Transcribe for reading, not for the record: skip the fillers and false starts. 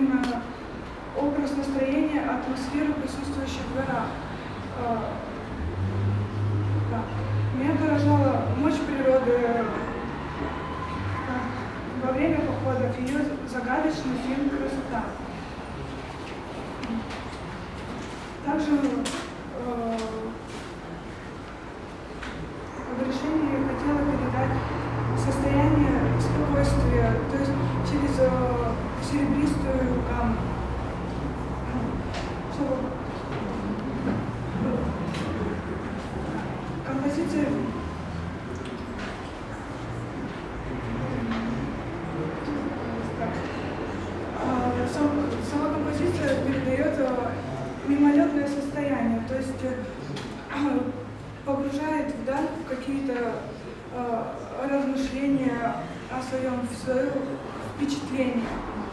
именно образ настроения, атмосферы, присутствующей в горах. Да. Меня поражала мощь природы во время походов, ее загадочный фильм «Красота». Также в решении я хотела передать состояние спокойствия, то есть через серебристую гамму. Композиция сама композиция передает мимолетное состояние, то есть погружает вдаль в какие-то размышления о своем впечатлении.